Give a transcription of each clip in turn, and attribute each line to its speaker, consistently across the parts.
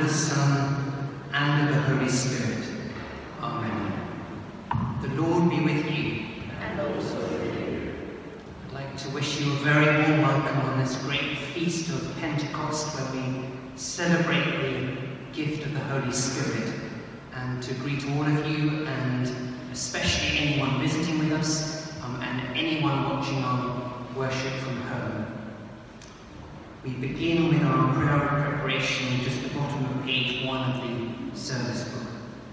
Speaker 1: the Son, and of the Holy Spirit. Amen. The Lord be with you.
Speaker 2: And also with you.
Speaker 1: I'd like to wish you a very warm welcome on this great Feast of Pentecost, where we celebrate the gift of the Holy Spirit, and to greet all of you, and especially anyone visiting with us, and anyone watching our worship from home. We begin with our prayer of preparation, just at the bottom of page 1 of the service book.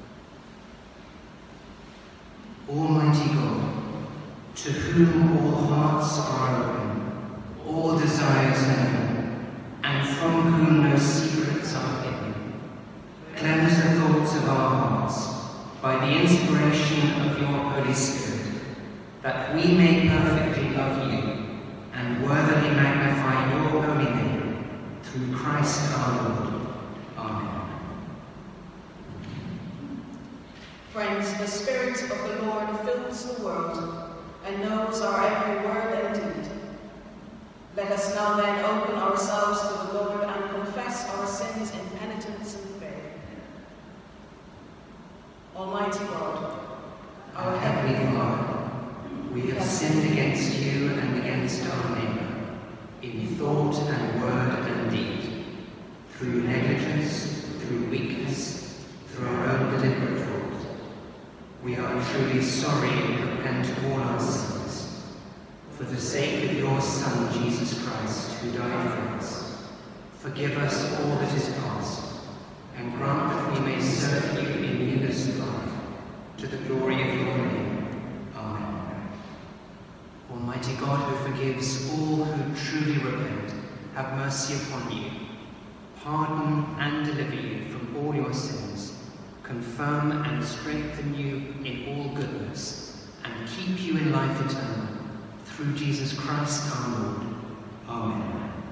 Speaker 1: Almighty God, to whom all hearts are open, all desires known, and from whom no secrets are hidden, cleanse the thoughts of our hearts by the inspiration of your Holy Spirit, that we may perfectly love you and worthily magnify your holy name, through Christ our Lord. Amen.
Speaker 2: Friends, the Spirit of the Lord fills the world and knows our every word and deed. Let us now then open ourselves to the Lord and confess our sins in penitence and faith. Almighty God,
Speaker 1: Our Heavenly Father, we have sinned against you and against our neighbour, in thought and word and deed, through negligence, through weakness, through our own deliberate fault. We are truly sorry and repent of all our sins. For the sake of your Son, Jesus Christ, who died for us, forgive us all that is past, and grant that we may serve you in newness of life, to the glory of your name. Amen. Almighty God, who forgives all who truly repent, have mercy upon you, pardon and deliver you from all your sins, confirm and strengthen you in all goodness, and keep you in life eternal, through Jesus Christ our Lord. Amen.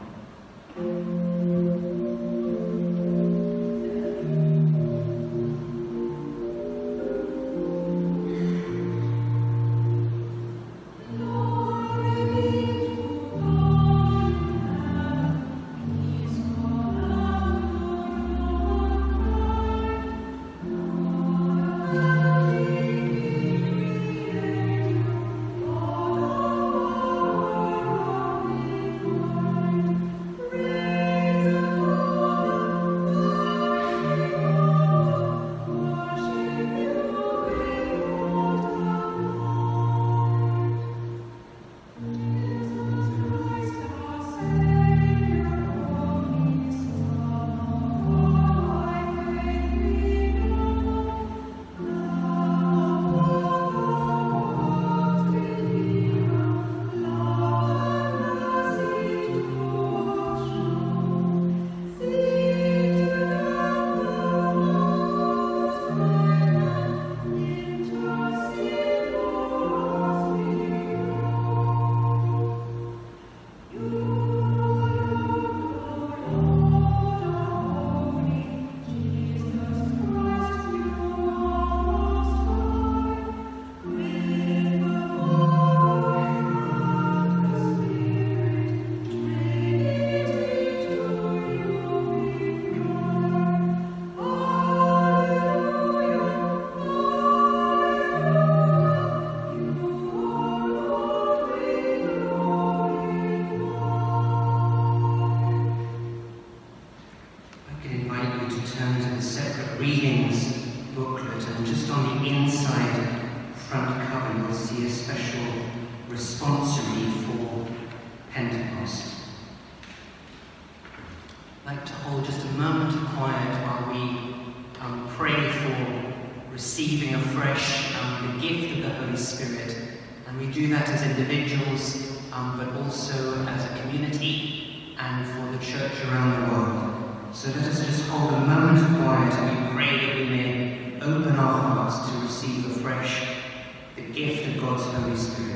Speaker 1: I'd like to hold just a moment of quiet while we pray for receiving afresh the gift of the Holy Spirit. And we do that as individuals, but also as a community and for the church around the world. So let us just hold a moment of quiet and we pray that we may open our hearts to receive afresh the gift of God's Holy Spirit.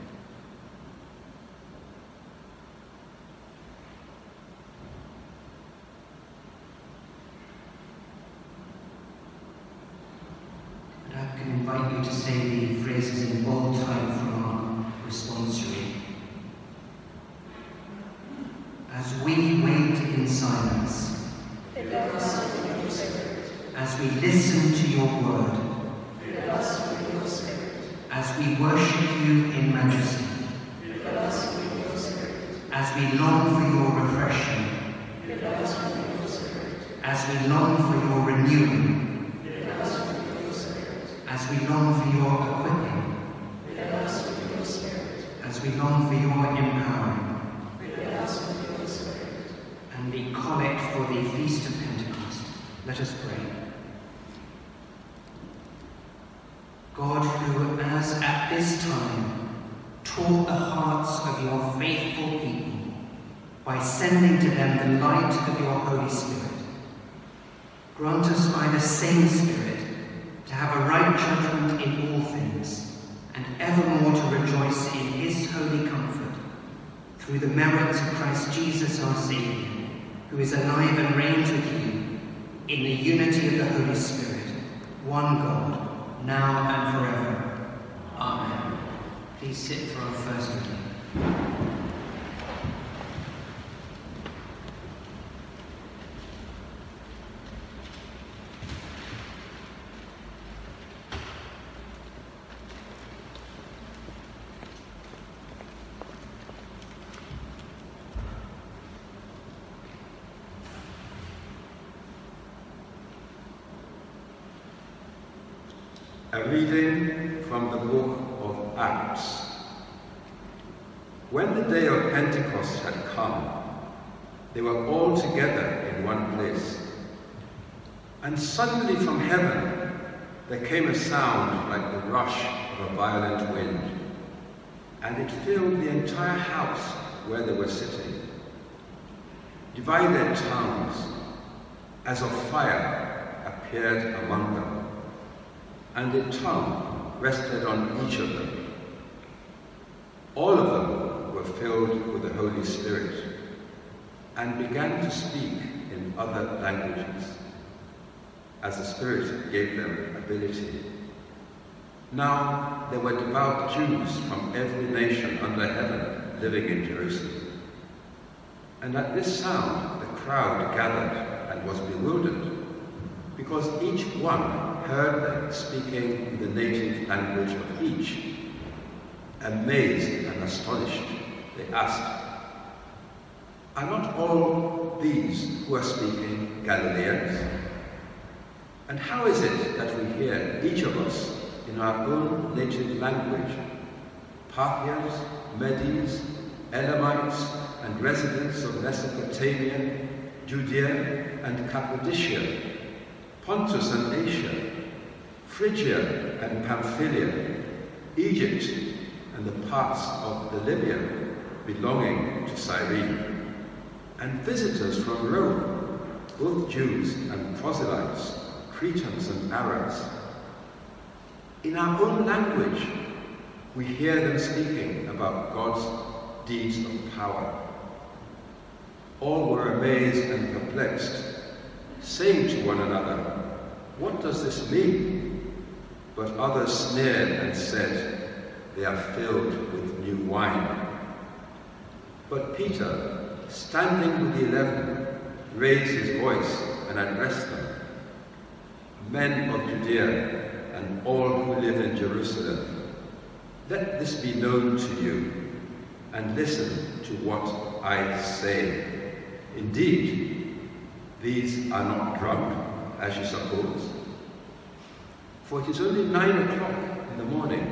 Speaker 1: I can invite you to say the phrases in bold type from our responsory. As we wait in silence,
Speaker 2: Fill us with your
Speaker 1: as we listen to your word,
Speaker 2: fill us with your Spirit.
Speaker 1: As we worship you in majesty,
Speaker 2: Fill us with your Spirit.
Speaker 1: as we long for your refreshing,
Speaker 2: Fill us with your Spirit.
Speaker 1: as we long for your renewing,
Speaker 2: Fill us with your Spirit.
Speaker 1: as we long for your equipping,
Speaker 2: Fill us with your Spirit.
Speaker 1: as we long for your empowering,
Speaker 2: Fill us with your Spirit.
Speaker 1: and the collect for the Feast of Pentecost. Let us pray. God, who as at this time taught the hearts of your faithful people by sending to them the light of your Holy Spirit, grant us by the same Spirit to have a right judgment in all things, and evermore to rejoice in his holy comfort, through the merits of Christ Jesus our Saviour, who is alive and reigns with you, in the unity of the Holy Spirit, one God, now and forever. Amen. Please sit for our first reading.
Speaker 3: A reading from the book of Acts. When the day of Pentecost had come, they were all together in one place. And suddenly from heaven there came a sound like the rush of a violent wind, and it filled the entire house where they were sitting. Divided tongues, as of fire, appeared among them, and a tongue rested on each of them. All of them were filled with the Holy Spirit and began to speak in other languages, as the Spirit gave them ability. Now there were devout Jews from every nation under heaven living in Jerusalem. And at this sound the crowd gathered and was bewildered, because each one heard them speaking in the native language of each. Amazed and astonished, they asked, "Are not all these who are speaking Galileans? And how is it that we hear, each of us, in our own native language, Parthians, Medes, Elamites, and residents of Mesopotamia, Judea and Cappadocia, Pontus and Asia, Phrygia and Pamphylia, Egypt, and the parts of the Libya belonging to Cyrene, and visitors from Rome, both Jews and proselytes, Cretans and Arabs? In our own language, we hear them speaking about God's deeds of power." All were amazed and perplexed, saying to one another, "What does this mean?" But others sneered and said, "They are filled with new wine." But Peter, standing with the 11, raised his voice and addressed them, "Men of Judea and all who live in Jerusalem, let this be known to you, and listen to what I say. Indeed, these are not drunk, as you suppose, for it is only 9 o'clock in the morning.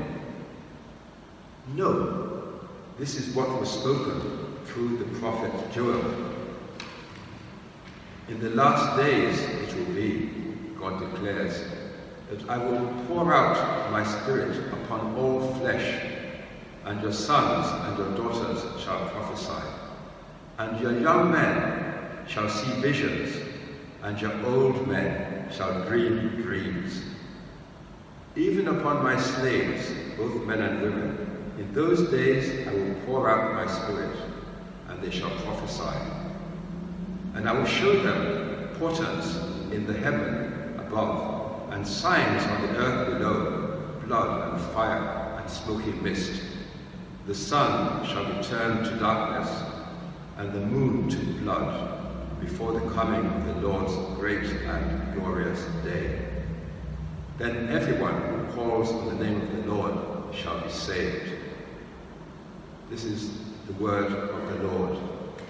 Speaker 3: No, this is what was spoken through the prophet Joel. In the last days it will be, God declares, that I will pour out my Spirit upon all flesh, and your sons and your daughters shall prophesy, and your young men shall see visions, and your old men shall dream dreams. Even upon my slaves, both men and women, in those days I will pour out my Spirit, and they shall prophesy. And I will show them portents in the heaven above, and signs on the earth below, blood and fire and smoky mist. The sun shall be turned to darkness, and the moon to blood, before the coming of the Lord's great and glorious day. Then everyone who calls on the name of the Lord shall be saved. This is the word of the Lord.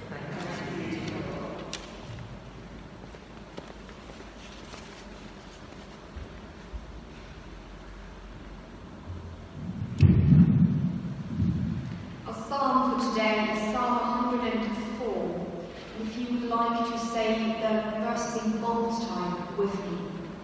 Speaker 4: Our psalm for today is Psalm 104. And if you would like to say the verses in bold type with me.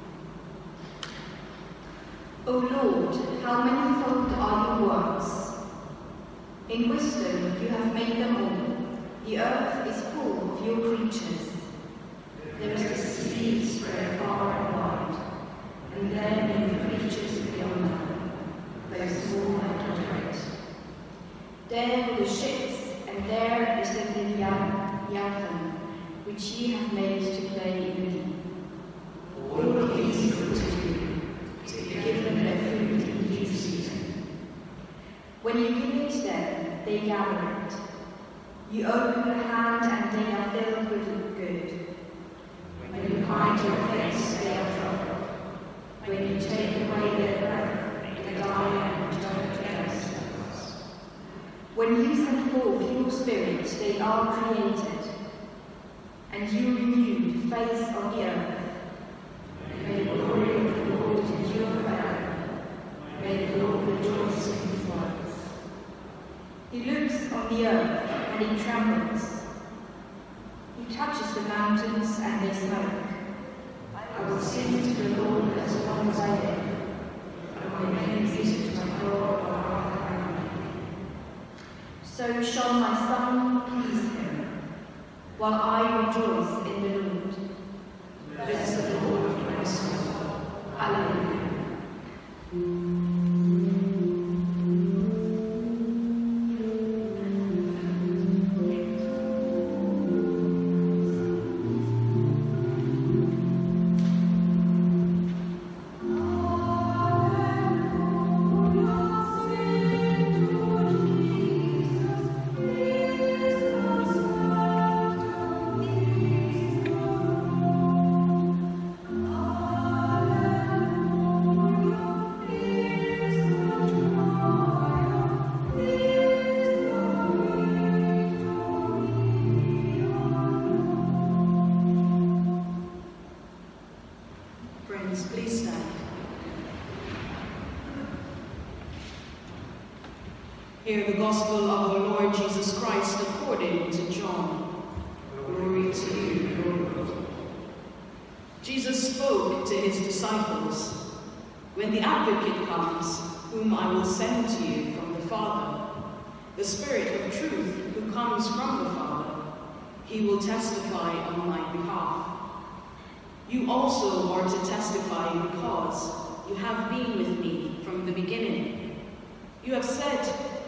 Speaker 4: O Lord, how manifold are your works! In wisdom you have made them all. The earth is full of your creatures. There is the sea spread far and wide, and then in the creatures beyond them, both small and great. There were the ships, and there is the Leviathan, which ye have made to play in the deep. All of these are good to you, to give them their food in due season. When you give it them, they gather it. You open your hand, and they are filled with good. When you hide your face, they are troubled. When you take away their breath, they die and don't rest. When you send forth your spirit, they are created, and you renew the face of the earth. May the glory of the Lord endure forever. May the Lord rejoice in his works. He looks on the earth, and he trembles. He touches the mountains, and they smoke. I will sing to the Lord as long as I live, and my name is my God of our family. So shall my son please him, while I rejoice in the Lord. Bless the Lord, my soul. Alleluia.
Speaker 2: Hear the gospel of our Lord Jesus Christ according to John. Glory to you, Lord. Jesus spoke to his disciples, "When the Advocate comes, whom I will send to you from the Father, the Spirit of truth who comes from the Father, he will testify on my behalf. You also are to testify because you have been with me from the beginning. You have said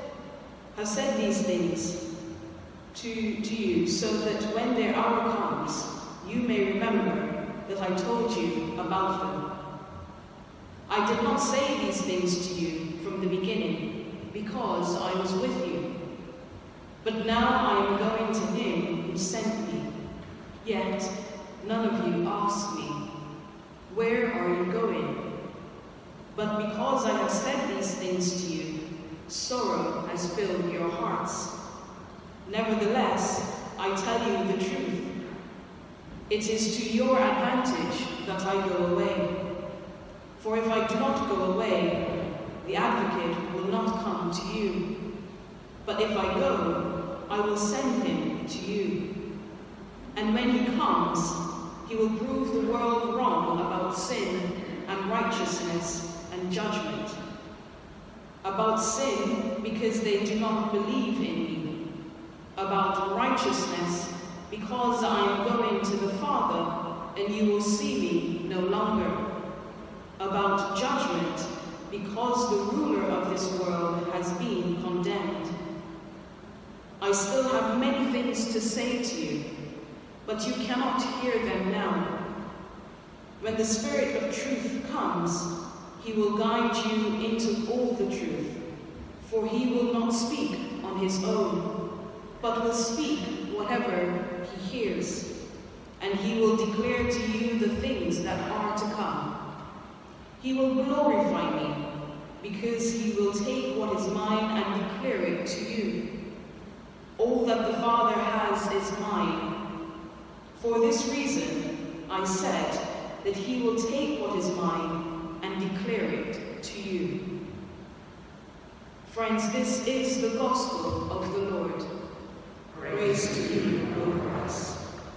Speaker 2: these things to you so that when their hour comes, you may remember that I told you about them. I did not say these things to you from the beginning because I was with you. But now I am going to him who sent me. Yet none of you ask me, 'Where are you going?' But because I have said these things to you, sorrow has filled your hearts. Nevertheless, I tell you the truth. It is to your advantage that I go away. For if I do not go away, the Advocate will not come to you. But if I go, I will send him to you. And when he comes, he will prove the world wrong about sin and righteousness and judgment. About sin, because they do not believe in me. About righteousness, because I am going to the Father, and you will see me no longer. About judgment, because the ruler of this world has been condemned. I still have many things to say to you, but you cannot hear them now. When the Spirit of truth comes, he will guide you into all the truth, for he will not speak on his own, but will speak whatever he hears, and he will declare to you the things that are to come. He will glorify me, because he will take what is mine and declare it to you. All that the Father has is mine. For this reason I said that he will take what is mine and declare it to you. Friends, this is the gospel of the Lord. Praise to you, Lord Christ.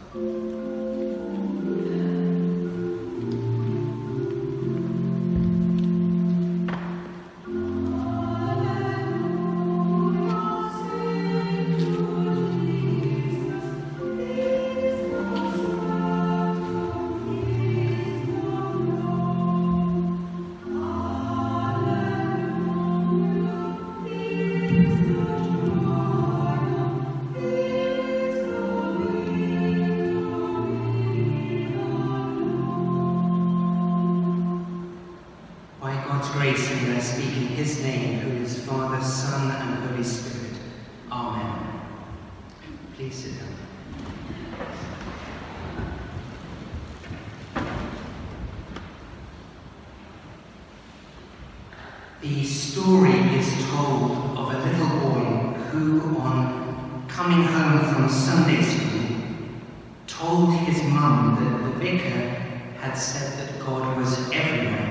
Speaker 1: Grace, and I speak in his name, who is Father, Son, and Holy Spirit. Amen. Please sit down. The story is told of a little boy who, on coming home from Sunday school, told his mum that the vicar had said that God was everywhere.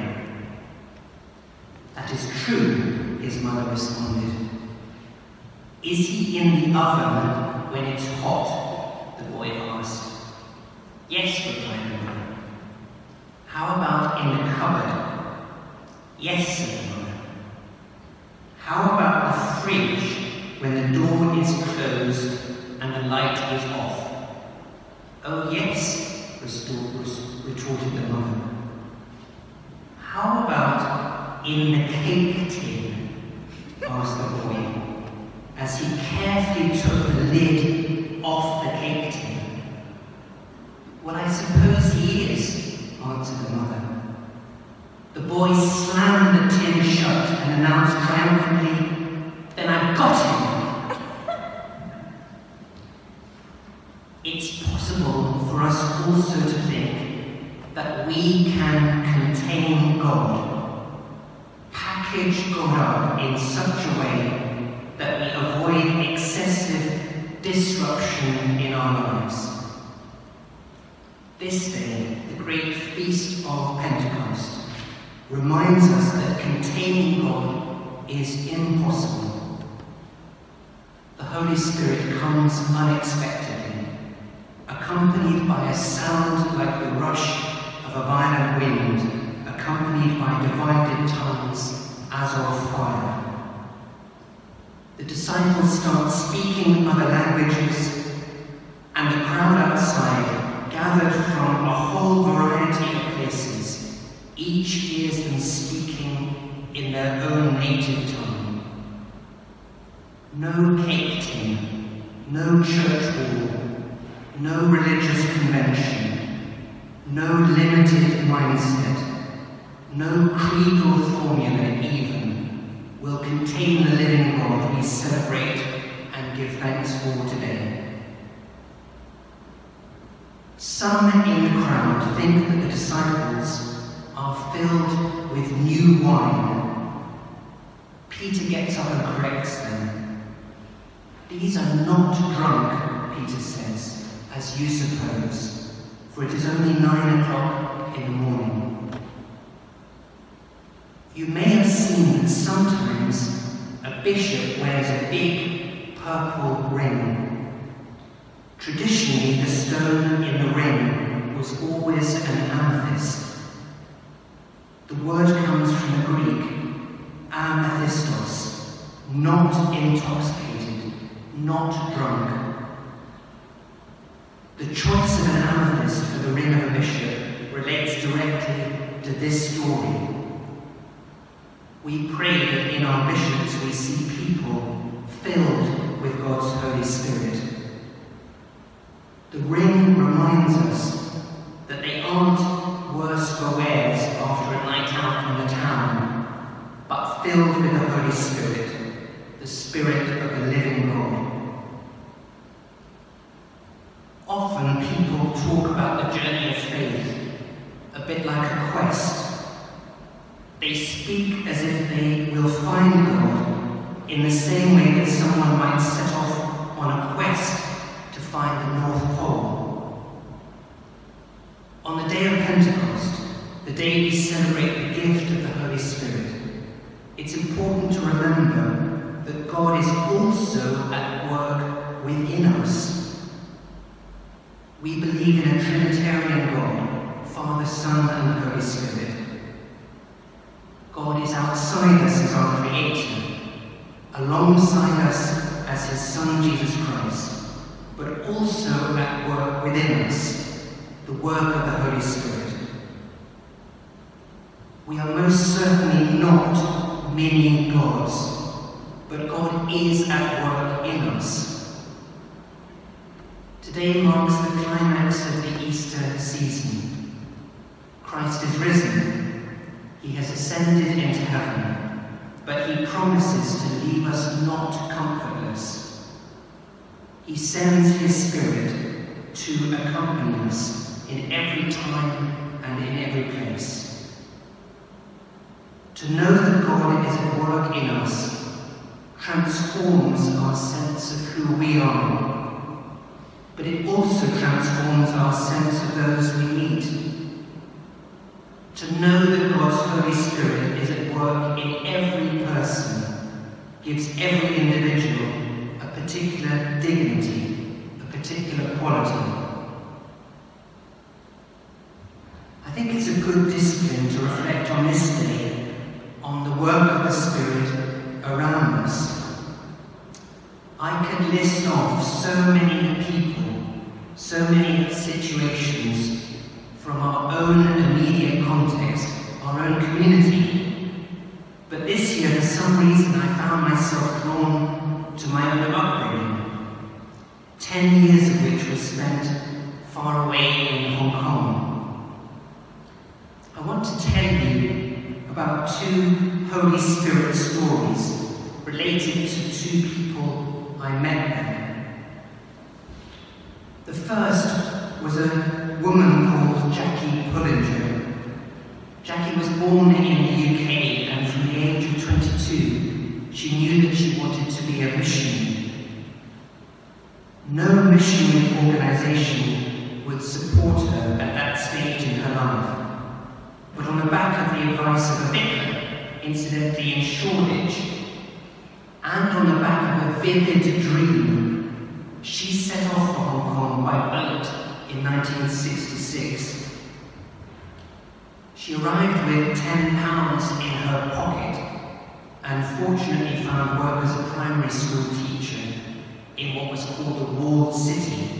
Speaker 1: That is true, his mother responded. Is he in the oven when it's hot? The boy asked. Yes, replied the mother. How about in the cupboard? Yes, said the mother. How about the fridge when the door is closed and the light is off? Oh yes, retorted the mother. How about in the cake tin? Asked the boy, as he carefully took the lid off the cake tin. Well, I suppose he is, answered the mother. The boy slammed the tin shut and announced triumphantly, then I've got him. It's possible for us also to think that we can contain God, package God up in such a way that we avoid excessive disruption in our lives. This day, the great Feast of Pentecost, reminds us that containing God is impossible. The Holy Spirit comes unexpectedly, accompanied by a sound like the rush of a violent wind, accompanied by divided tongues as of fire. The disciples start speaking other languages, and the crowd outside, gathered from a whole variety of places, each hears them speaking in their own native tongue. No cake tin, no church hall, no religious convention, no limited mindset, no creedal formula even, will contain the living God we celebrate and give thanks for today. Some in the crowd think that the disciples are filled with new wine. Peter gets up and corrects them. These are not drunk, Peter says, as you suppose, for it is only 9 o'clock in the morning. You may have seen that sometimes a bishop wears a big purple ring. Traditionally, the stone in the ring was always an amethyst. The word comes from the Greek, amethystos, not intoxicated, not drunk. The choice of an amethyst for the ring of a bishop relates directly to this story. We pray that in our bishops we see people filled with God's Holy Spirit. The ring reminds us that they aren't worse for wears after a night out on the town, but filled with the Holy Spirit, the Spirit of the living God. Often people talk about quest. They speak as if they will find God in the same way that someone might set off on a quest to find the North Pole. On the day of Pentecost, the day we celebrate the gift of the Holy Spirit, it's important to remember that God is also at work within us. We believe in a Trinitarian God, Father, Son, and Holy Spirit. God is outside us as our Creator, alongside us as His Son, Jesus Christ, but also at work within us, the work of the Holy Spirit. We are most certainly not many gods, but God is at work in us. Today marks the climax of the Easter season. Christ is risen. He has ascended into heaven, but He promises to leave us not comfortless. He sends His Spirit to accompany us in every time and in every place. To know that God is at work in us transforms our sense of who we are, but it also transforms our sense of those we meet. To know that God's Holy Spirit is at work in every person gives every individual a particular dignity, a particular quality. I think it's a good discipline to reflect on this day on the work of the Spirit around us. I could list off so many people, so many situations from our own immediate context, our own community. But this year, for some reason, I found myself drawn to my own upbringing, 10 years of which was spent far away in Hong Kong. I want to tell you about two Holy Spirit stories related to two people I met there. The first was a woman called Jackie Pullinger. Jackie was born in the UK, and from the age of 22, she knew that she wanted to be a missionary. No missionary organisation would support her at that stage in her life. But on the back of the advice of a vicar, incidentally in Shoreditch, and on the back of a vivid dream, she set off for Hong Kong by boat in 1966. She arrived with £10 in her pocket and fortunately found work as a primary school teacher in what was called the Walled City.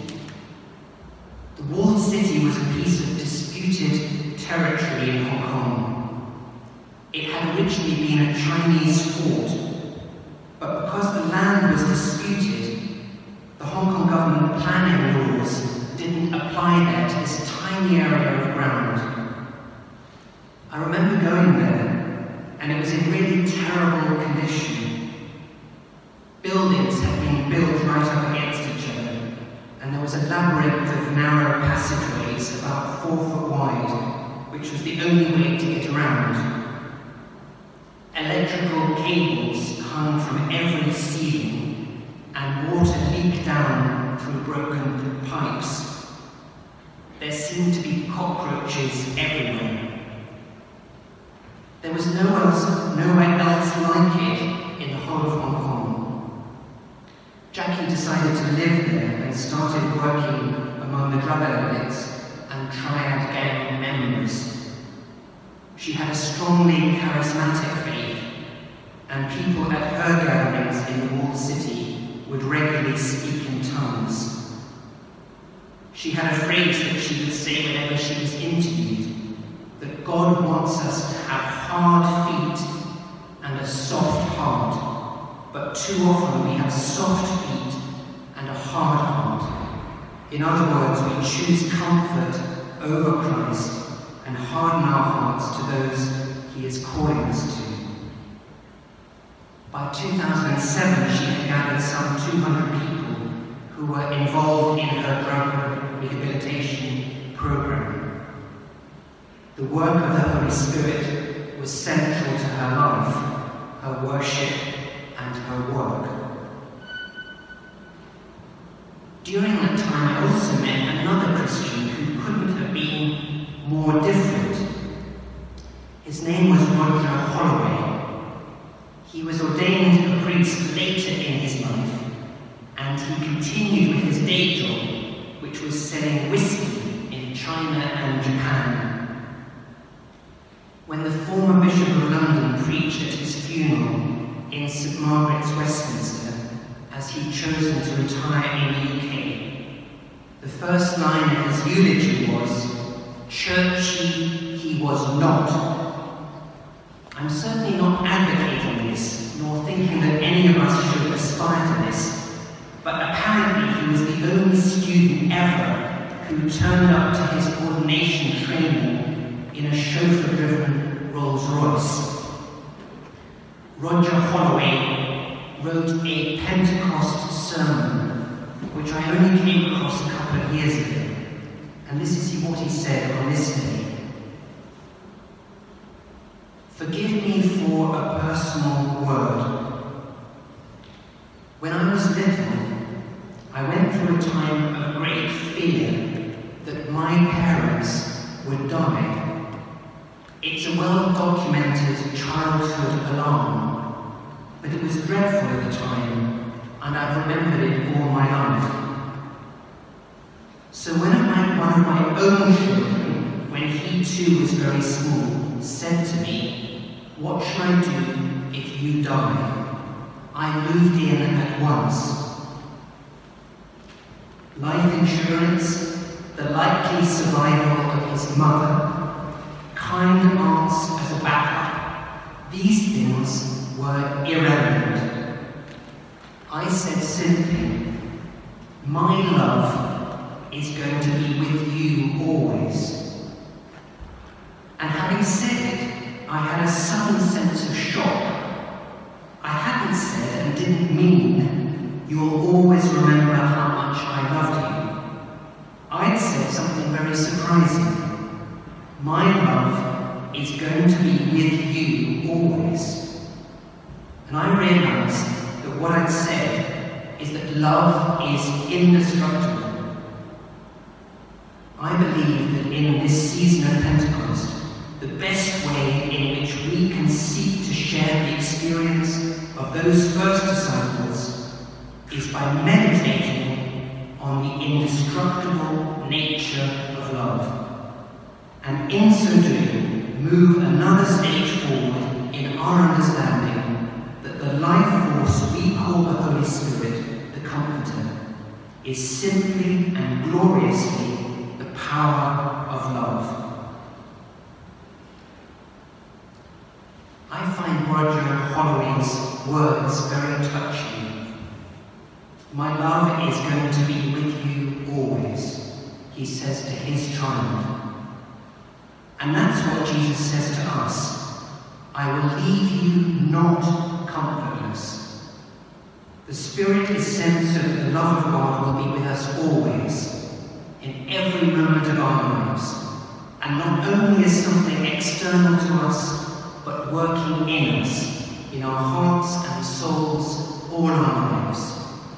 Speaker 1: The Walled City was a piece of disputed territory in Hong Kong. It had originally been a Chinese fort, but because the land was disputed, the Hong Kong government planning laws didn't apply there to this tiny area of ground. I remember going there, and it was in really terrible condition. Buildings had been built right up against each other, and there was a labyrinth of narrow passageways about 4 foot wide, which was the only way to get around. Electrical cables hung from every ceiling, and water leaked down through broken pipes. There seemed to be cockroaches everywhere. There was nowhere else like it in the whole of Hong Kong. Jackie decided to live there and started working among the drug addicts and triad gang members. She had a strongly charismatic faith, and people at her gatherings in the Walled City would regularly speak in tongues. She had a phrase that she would say whenever she was interviewed, that God wants us to have hard feet and a soft heart, but too often we have soft feet and a hard heart. In other words, we choose comfort over Christ and harden our hearts to those He is calling us to. By 2007, she had gathered some 200 people who were involved in her drug rehabilitation program. The work of the Holy Spirit was central to her life, her worship, and her work. During that time, I also met another Christian who couldn't have been more different. His name was Roger Holloway. He was ordained a priest later in his life, and he continued with his day job, which was selling whiskey in China and Japan. When the former Bishop of London preached at his funeral in St Margaret's, Westminster, as he'd chosen to retire in the UK, the first line of his eulogy was, "Churchy he was not." I'm certainly not advocating this, nor thinking that any of us should aspire to this, but apparently he was the only student ever who turned up to his ordination training in a chauffeur-driven Rolls-Royce. Roger Holloway wrote a Pentecost sermon, which I only came across a couple of years ago, and this is what he said on this day. Forgive me for a personal word. When I was little, I went through a time of great fear that my parents would die. It's a well-documented childhood alarm, but it was dreadful at the time, and I've remembered it all my life. So when one of my own children, when he too was very small, said to me, "What shall I do if you die?" I moved in at once. Life insurance, the likely survival of his mother, kind aunts as a backup, these things were irrelevant. I said simply, "My love is going to be with you always." And having said it, I had a sudden sense of shock. I hadn't said and didn't mean, "You'll always remember how much I loved you." I'd said something very surprising. "My love is going to be with you always." And I realized that what I'd said is that love is indestructible. I believe that in this season of Pentecost, the best way in which we can seek to share the experience of those first disciples is by meditating on the indestructible nature of love, and in so doing, move another stage forward in our understanding that the life force we call the Holy Spirit, the Comforter, is simply and gloriously the power of love. I find Roger Holloway's words very touching. "My love is going to be with you always," he says to his child. And that's what Jesus says to us. "I will leave you not comfortless." The Spirit is sent so that the love of God will be with us always, in every moment of our lives, and not only as something external to us, but working in us, in our hearts and souls, all our lives.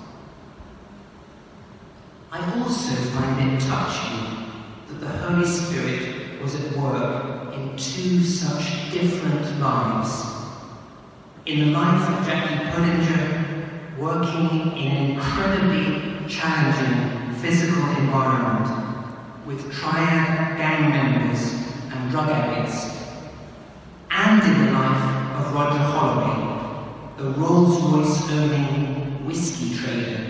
Speaker 1: I also find it touching that the Holy Spirit was at work in two such different lives. In the life of Jackie Pullinger, working in an incredibly challenging physical environment with triad gang members and drug addicts, and in the life of Roger Holloway, the Rolls-Royce owning whiskey trader.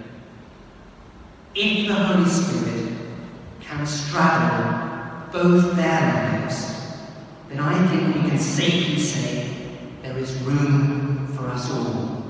Speaker 1: If the Holy Spirit can straddle both their lives, then I think we can safely say there is room for us all.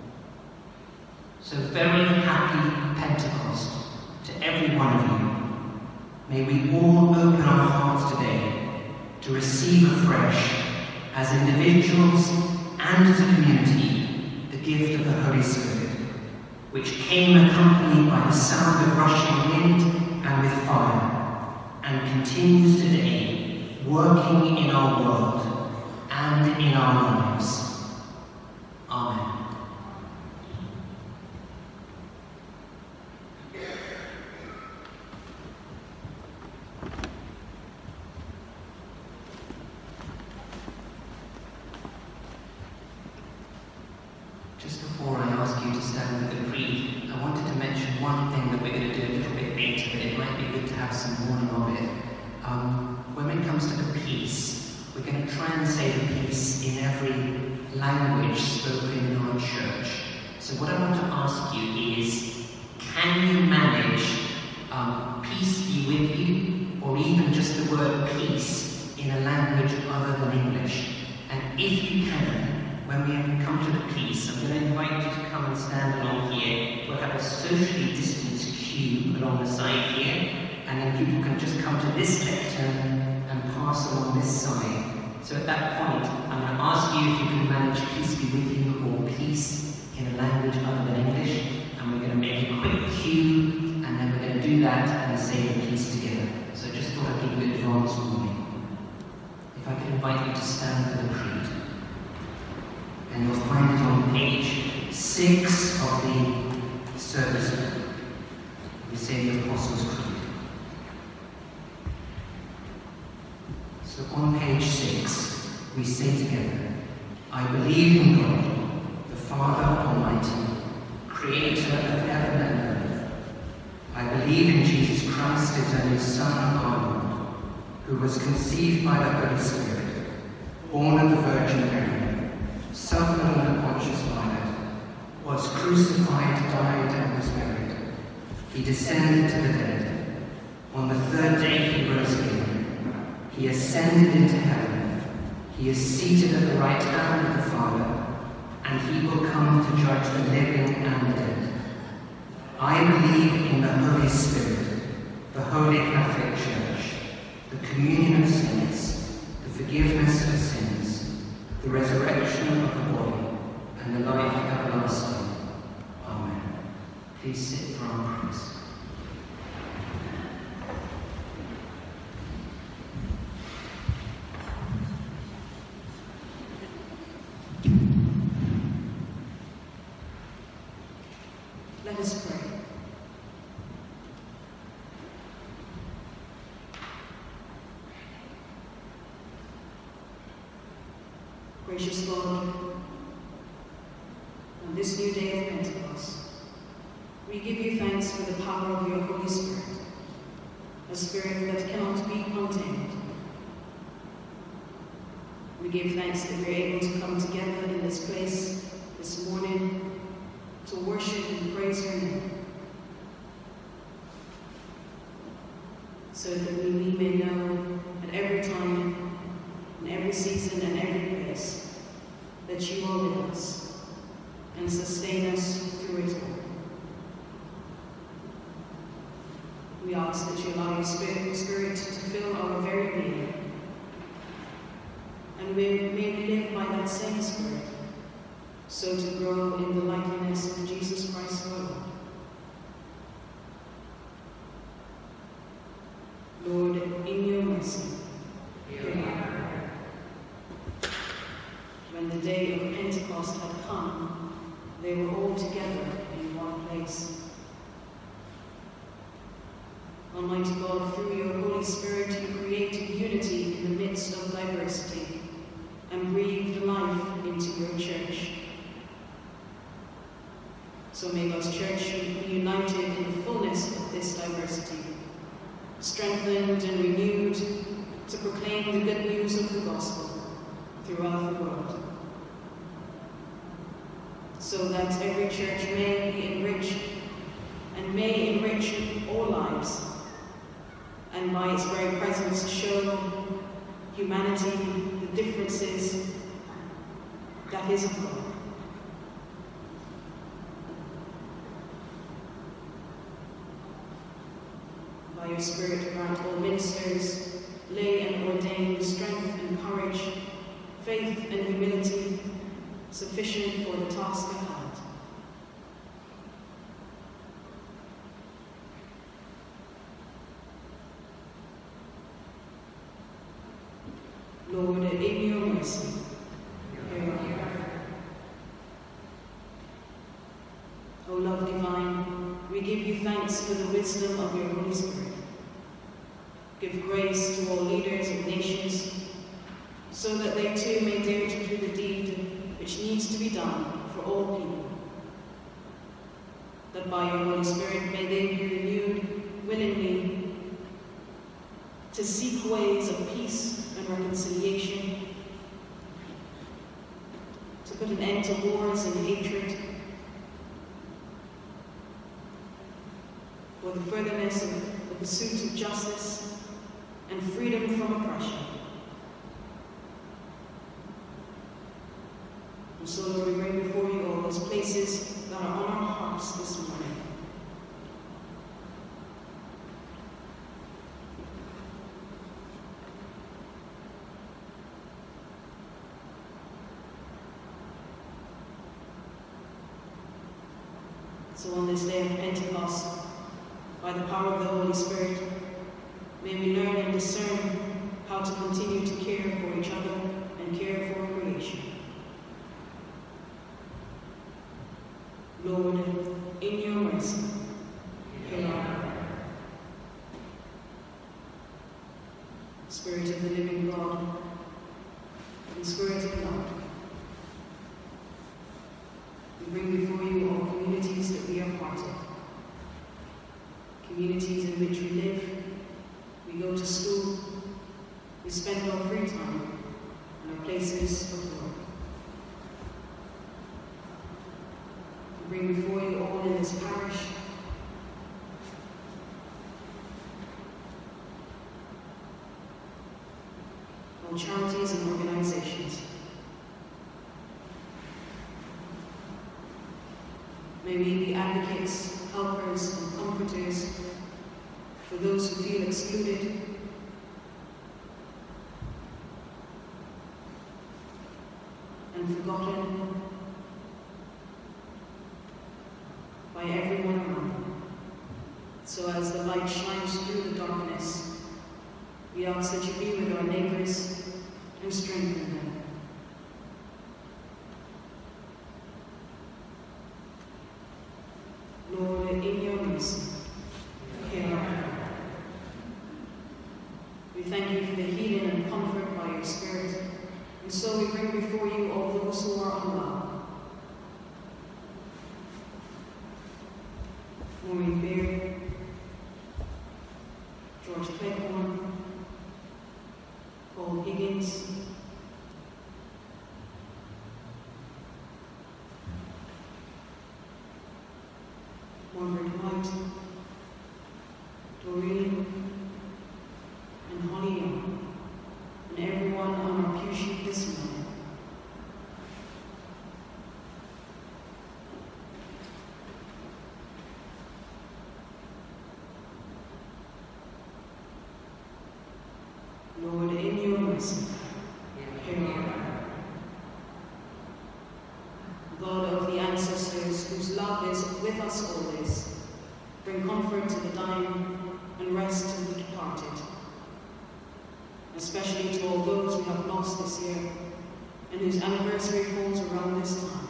Speaker 1: So very happy Pentecost to every one of you. May we all open our hearts today to receive afresh, as individuals and as a community, the gift of the Holy Spirit, which came accompanied by the sound of rushing wind and with fire, and continues today working in our world and in our lives. Amen. Just before I ask you to stand for the creed, I wanted to mention one thing that we're going to do a little bit later, but it might be good to have some warning of it. When it comes to the peace, we're going to try and say the peace in every language spoken in our church. So what I want to ask you is, can you manage peace be with you, or even just the word peace in a language other than English? And if you can, when we come to the peace, I'm going to invite you to come and stand along here. We'll have a socially distanced queue along the side here, and then people can just come to this lectern and pass along this side. So at that point, I'm going to ask you if you can manage peace be with you or peace in a language other than English, and we're going to make a quick cue, and then we're going to do that and say the peace together. So I just thought I'd give you advance warning. If I could invite you to stand for the creed. And you'll find it on page 6 of the service book. We say the Apostles' Creed. So on page 6, we say together, I believe in God, the Father Almighty, creator of heaven and earth. I believe in Jesus Christ, his only Son, our Lord, who was conceived by the Holy Spirit, born of the Virgin Mary, suffered under Pontius Pilate, was crucified, died, and was buried. He descended to the dead. On the third day he rose again. He ascended into heaven. He is seated at the right hand of the Father, and he will come to judge the living and the dead. I believe in the Holy Spirit, the Holy Catholic Church, the communion of saints, the forgiveness of sins, the resurrection of the body, and the life everlasting. Amen. Please sit for our prayers.
Speaker 2: Let us pray. Gracious Lord, on this new day of Pentecost, we give you thanks for the power of your Holy Spirit, a spirit that cannot be contained. We give thanks that we're able to come together in this place this morning to worship and praise your name, so that we may know at every time, in every season and every place, that you are with us and sustain us through it all. We ask that you allow your Spirit to fill our very being, and may we live by that same Spirit, so to grow in the likeness of Jesus Christ our Lord. Lord, in your mercy, hear our prayer. When the day of Pentecost had come, they were all together in one place. Almighty God, through your Holy Spirit, you created unity in the midst of diversity and breathed life into your church. So may God's church be united in the fullness of this diversity, strengthened and renewed to proclaim the good news of the gospel throughout the world, so that every church may be enriched and may enrich all lives, and by its very presence show humanity the differences that is of God. By your Spirit, grant all ministers, lay and ordained, strength and courage, faith and humility, sufficient for the task at hand. Lord, in your mercy, hear our prayer. O love divine, we give you thanks for the wisdom of your Holy Spirit. Give grace to all leaders of nations, so that they too may dare to do the deed which needs to be done for all people. That by your Holy Spirit may they be renewed willingly to seek ways of peace and reconciliation, to put an end to wars and hatred, for the furtherance of the pursuit of justice and freedom from oppression. And so, Lord, we bring before you all those places that are on our hearts this morning. So on this day of Pentecost, by the power of the Holy Spirit, may we learn and discern how to continue to care for each other and care for creation. Lord, in your mercy, hear our prayer. Spirit of the living God, and Spirit of God, we bring before you all communities that we are part of. Communities in which we live, we go to school, we spend our free time, and our places of work. We bring before you all in this parish all charities and organizations. May we be advocates, helpers, and comforters for those who feel excluded, and forgotten by everyone around. So as the light shines through the darkness, we ask that you be with our neighbors and strengthen them. Lord, in your mercy, hear our prayer. We thank you for the healing and comfort by your Spirit, and so we bring before you all those who are unwell. Maureen Beard, George Cleghorn, Paul Higgins, Margaret White, Doreen, and Holly Young, and everyone on our pew sheet this morning. Lord, in your mercy, hear our prayer. God of the ancestors, whose love is with us always, bring comfort to the dying and rest to the departed, especially to all those we have lost this year and whose anniversary falls around this time.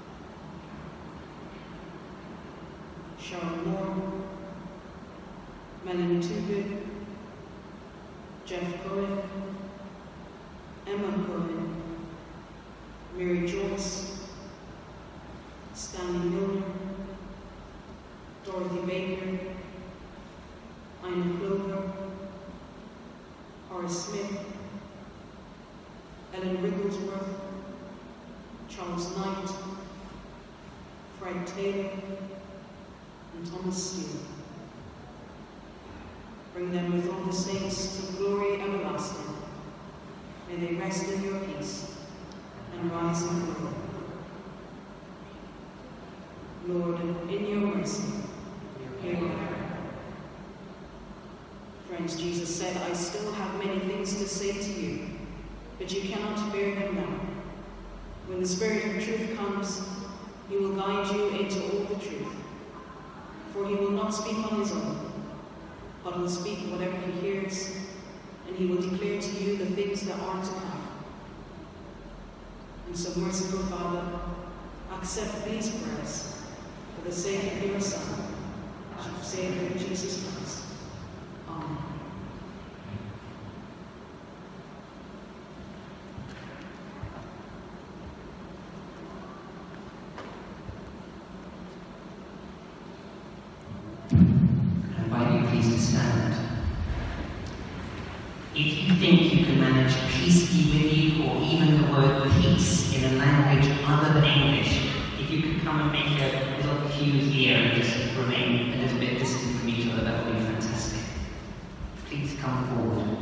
Speaker 2: Sharon Moore, Melanie Tubin, Jeff Cohen, Emma Cohen, Mary Joyce, Stanley Milner, Dorothy Baker, Ina Clover, Horace Smith, Ellen Wigglesworth, Charles Knight, Fred Taylor, and Thomas Steele. Bring them with all the saints to glory everlasting. May they rest in your peace and rise in glory. Lord, in your mercy, hear our prayer. Friends, Jesus said, I still have many things to say to you, but you cannot bear them now. When the Spirit of truth comes, he will guide you into all the truth. For he will not speak on his own, but will speak whatever he hears, and he he will declare to you the things that are to come. And so, merciful Father, accept these prayers for the sake of your Son, our Saviour Jesus Christ. Amen.
Speaker 1: If you think you can manage peace be with you, or even the word peace in a language other than English, if you could come and make a little cue here and just remain a little bit distant from each other, that would be fantastic. Please come forward.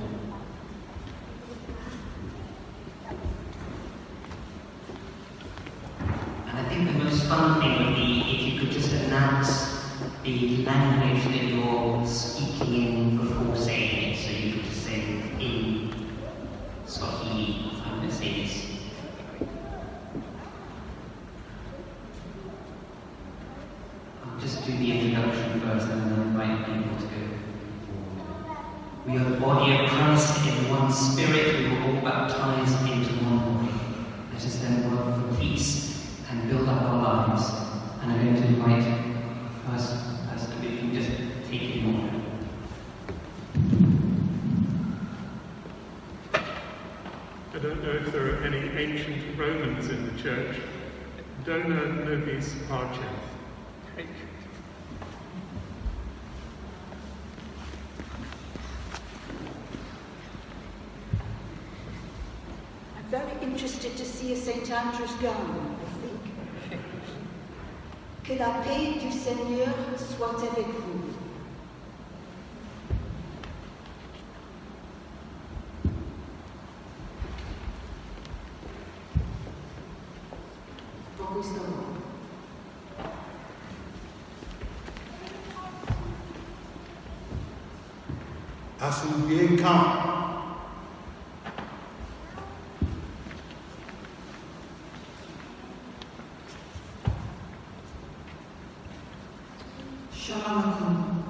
Speaker 1: And I think the most fun thing would be if you could just announce the language that you're speaking in before saying it, so you could just say in Swahili, I'm going to say this. I'll just do the introduction first and then invite people to go forward. We are the body of Christ in one spirit, we were all baptized into one body. Let us then work for peace and build up our lives. And I'm going to invite first person, if you can just take it in order.
Speaker 5: I don't know if there are any ancient Romans in the church. Dona nobis pacem.
Speaker 6: I'm very interested to see a St. Andrew's gown, I think. Que la paix du Seigneur soit avec vous.
Speaker 7: À son bien camp.
Speaker 6: Shalom.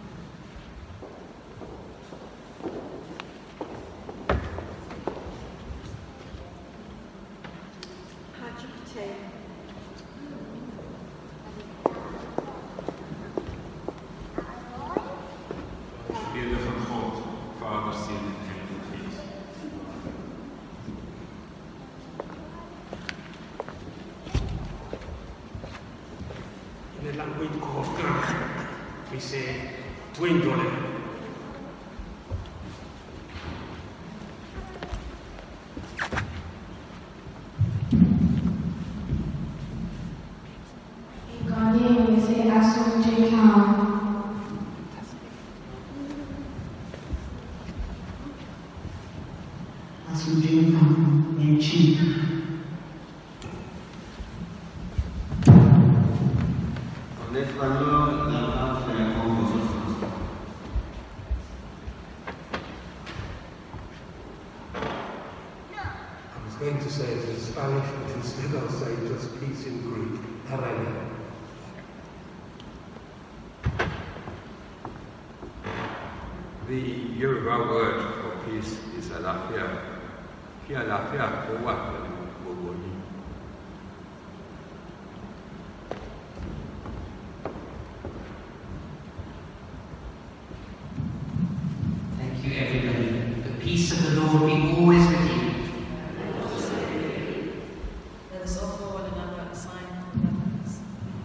Speaker 5: In the language of Greek, we say dwindle.
Speaker 8: In Ghanaian, we say Asante Khan.
Speaker 9: Asante Khan, and Chief.
Speaker 7: I was going to say it in Spanish, but instead I'll say just peace in Greek. Arena.
Speaker 3: The Yoruba word for peace is àlàáfíà. Kí àlàáfíà kó wà pẹ̀lú gbogbo yín.
Speaker 1: Thank you, everybody. The peace of the Lord be always with you.
Speaker 2: Let us offer one another a sign of reverence.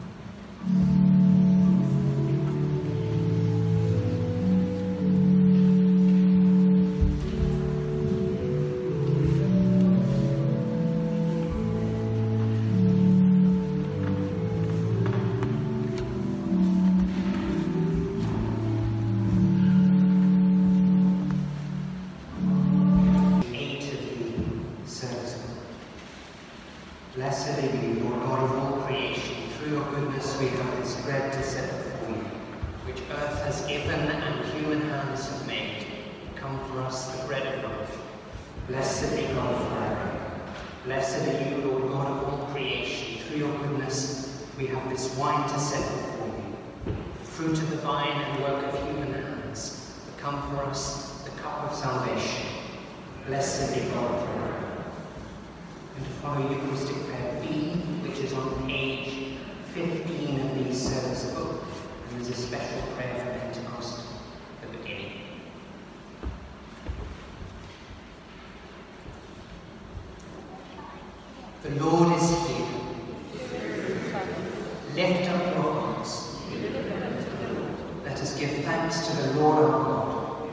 Speaker 1: Blessed are you, Lord God of all creation. Through your goodness we have this bread to set before you, which earth has given and human hands have made. Come for us the bread of life. Blessed be God forever. Blessed are you, Lord God of all creation. Through your goodness we have this wine to set before you, fruit of the vine and work of human hands. Come for us the cup of salvation, blessed be God forever. And to follow Eucharistic prayer B, which is on page 15 of the service book, and there's a special prayer for Pentecost at the beginning. The Lord is here. Lift up your hearts. Let us give thanks to the Lord our God.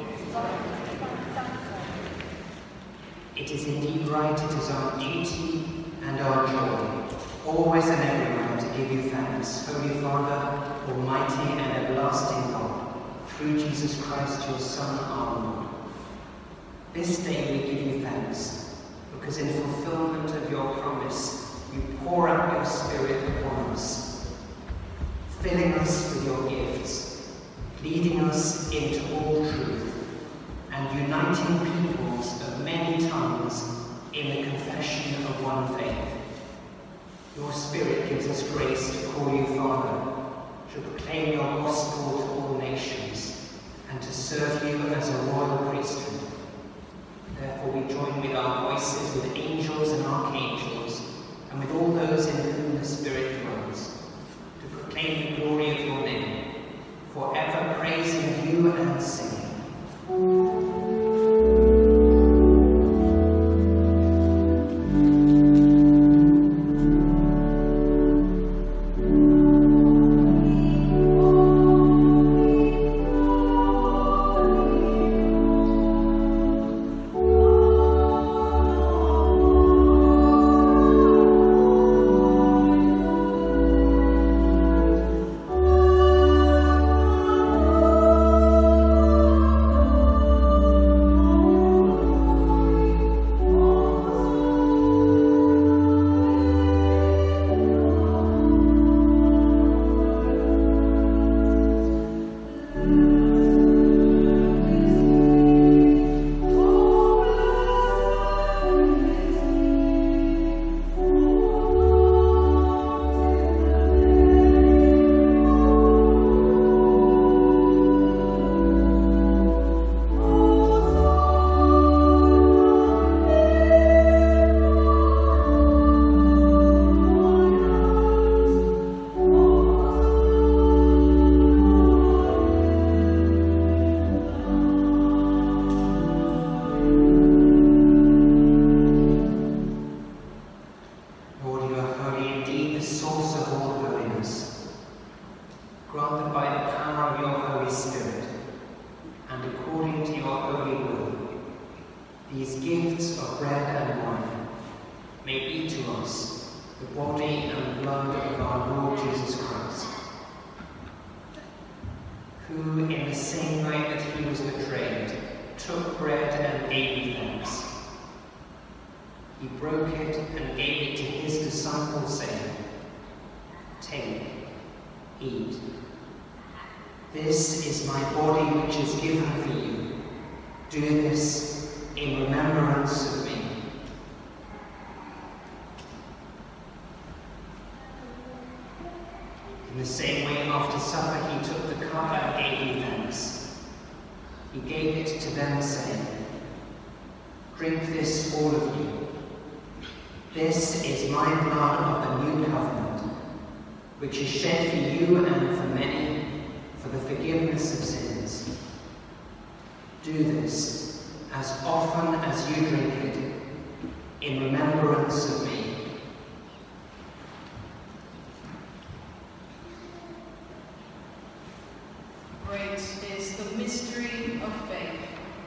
Speaker 1: It is indeed right, it is our duty and our joy, always and everywhere, to give you thanks, Holy Father, Almighty and everlasting God, through Jesus Christ, your Son, our Lord. This day we give you thanks, because in fulfillment of your promise, you pour out your Spirit upon us, filling us with your gifts, leading us into all truth, and uniting peoples of many tongues in the confession of one faith. Your Spirit gives us grace to call you Father, to proclaim your gospel to all nations, and to serve you as a royal priesthood. Therefore we join with our voices with angels and archangels, and with all those in whom the Spirit dwells, to proclaim the glory of your name, forever praising you and singing. In the same way, after supper, he took the cup and gave you thanks. He gave it to them, saying, "Drink this, all of you. This is my blood of the new covenant, which is shed for you and for many for the forgiveness of sins. Do this as often as you drink it in remembrance of me."
Speaker 2: Great is the mystery of faith.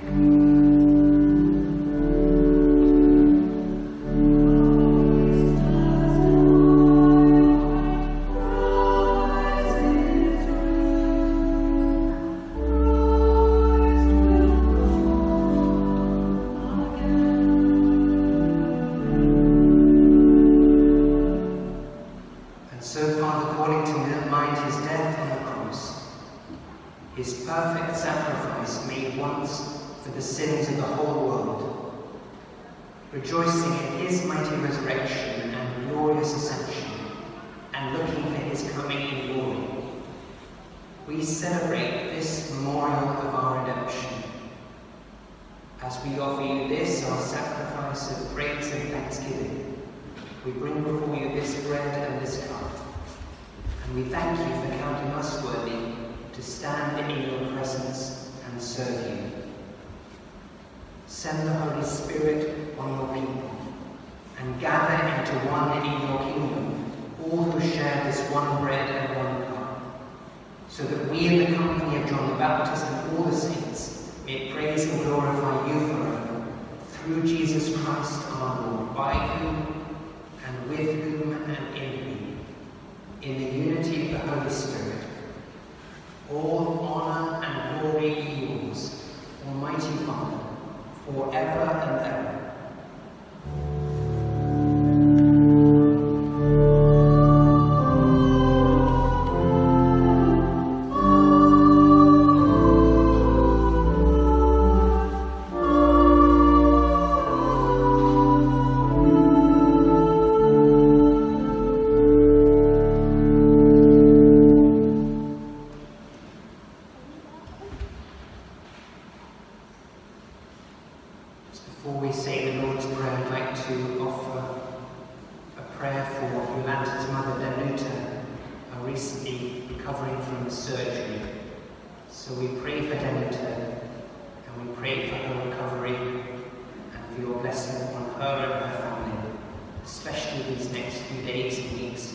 Speaker 1: His perfect sacrifice made once for the sins of the whole world, rejoicing in his mighty resurrection and glorious ascension, and looking for his coming in glory. We celebrate this memorial of our redemption. As we offer you this, our sacrifice of praise and thanksgiving, we bring before you this bread and this cup, and we thank you for counting us worthy to stand in your presence and serve you. Send the Holy Spirit on your people, and gather into one in your kingdom all who share this one bread and one cup, so that we in the company of John the Baptist and all the saints may praise and glorify you forever, through Jesus Christ our Lord, by whom and with whom and in whom, in the unity of the Holy Spirit, all honour and glory be yours, Almighty Father, forever and ever. Before we say the Lord's Prayer, I'd like to offer a prayer for Yolanda's mother, Danuta, recently recovering from surgery. So we pray for Danuta, and we pray for her recovery, and for your blessing upon her and her family, especially these next few days and weeks.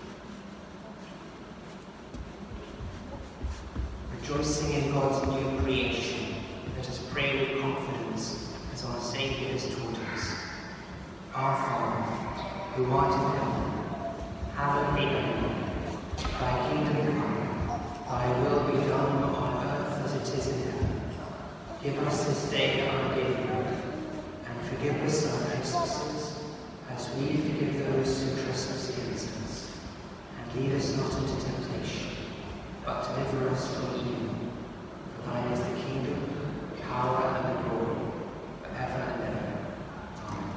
Speaker 1: Rejoicing in God's new creation, let us pray with confidence, as our Saviour has taught us. Our Father, who art in heaven, hallowed be thy name. Thy kingdom come, thy will be done on earth as it is in heaven. Give us this day our daily bread, and forgive us our trespasses, as we forgive those who trespass against us. And lead us not into temptation, but deliver us from evil. For thine is the kingdom, the power, and the glory, forever and ever. Amen.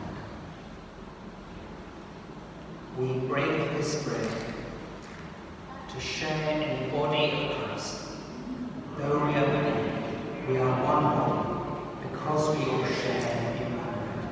Speaker 1: We break this bread to share in the body of Christ. Though we are many, we are one body, because we all share in one bread.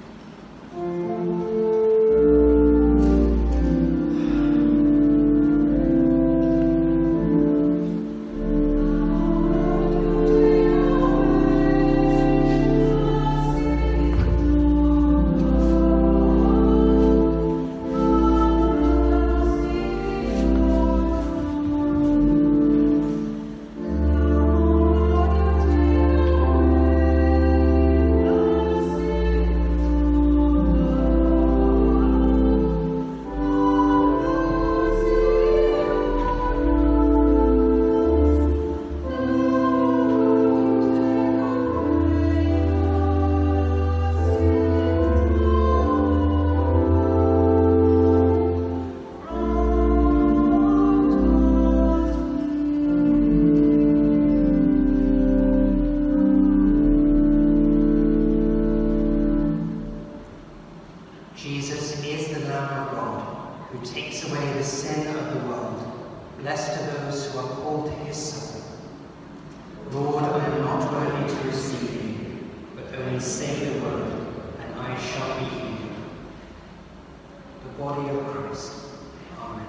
Speaker 1: Jesus is the Lamb of God, who takes away the sin of the world. Blessed are those who are called to his supper. Lord, I am not worthy to receive you, but only say the word, and I shall be healed. The body of Christ. Amen.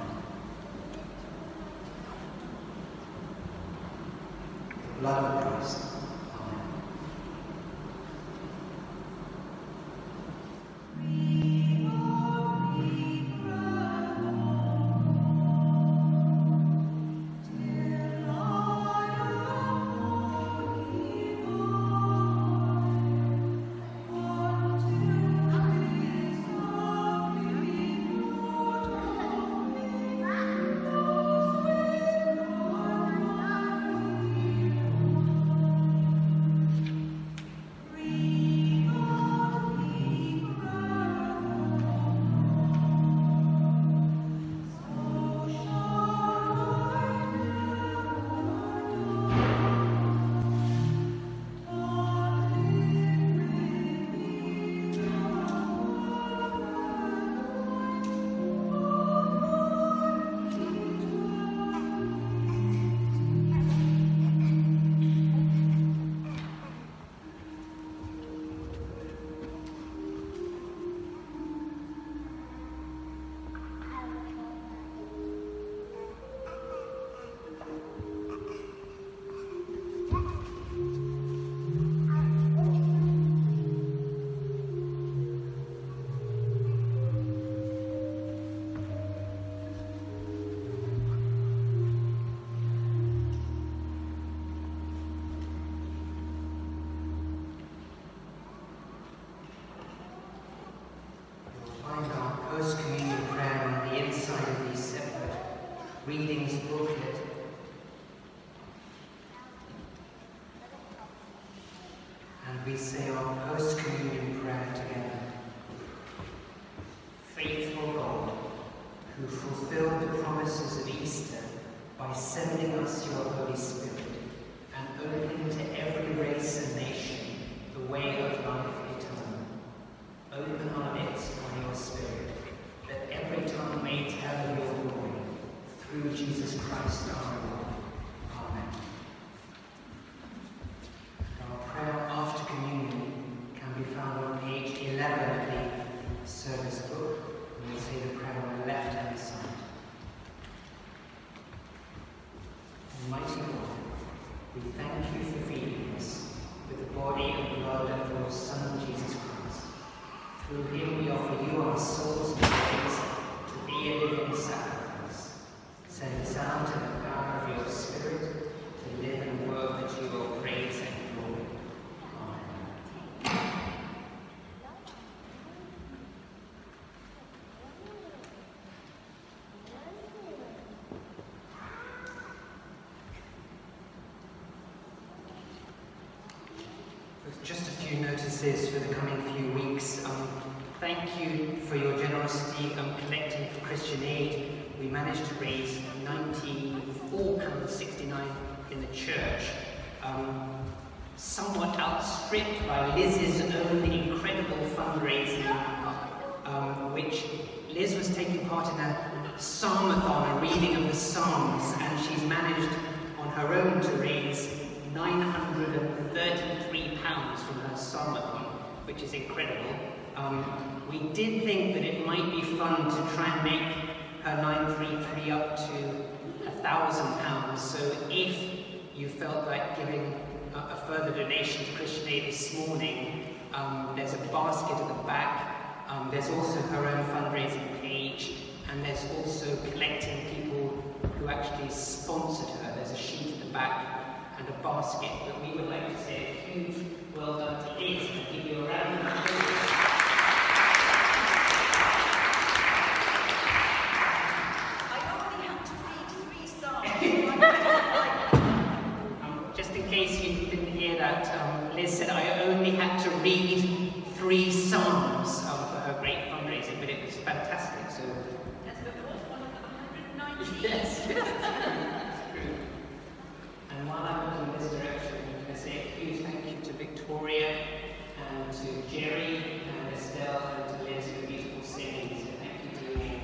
Speaker 1: The blood of Christ.
Speaker 10: Amen.
Speaker 1: our post-communion prayer together. Faithful God, who fulfilled the promises of Easter by sending us your Holy Spirit and opening to every race and nation the way of life eternal, open our lips by your Spirit, that every tongue may tell of your glory, through Jesus Christ our Lord. Amen. Our prayer after communion can be found on page 11 of the service book. We'll say the prayer on the left-hand side. Almighty God, we thank you for feeding us with the body and blood of your Son, Jesus Christ. Through him we offer you our souls and bodies to be a living sacrifice. Send us out in the power of your Spirit to live and work to your praise and glory. Amen. Just a few notices for the coming few weeks. Thank you for your generosity collecting for Christian Aid. We managed to raise £94.69 in the church, somewhat outstripped by Liz's own incredible fundraising, which Liz was taking part in a psalmathon, a reading of the Psalms, and she's managed on her own to raise £933 from her psalmathon, which is incredible. We did think that it might be fun to try and make her 933 up to £1,000. So if you felt like giving a further donation to Christian Aid this morning, there's a basket at the back. There's also her own fundraising page, and there's also collecting people who actually sponsored her. There's a sheet at the back and a basket, but we would like to say a huge well done to Liz and give you a round of applause.
Speaker 6: I only had to read 3 psalms.
Speaker 1: Just in case you didn't hear that, Liz said I only had to read 3 psalms for her great fundraising, but it was fantastic. So
Speaker 6: Yes, but there was one of the 119.
Speaker 1: yes. And while I'm looking in this direction, I'm going to say a huge thank you to Victoria and to Jerry and Estelle and to Liz for beautiful singing. So thank you to you.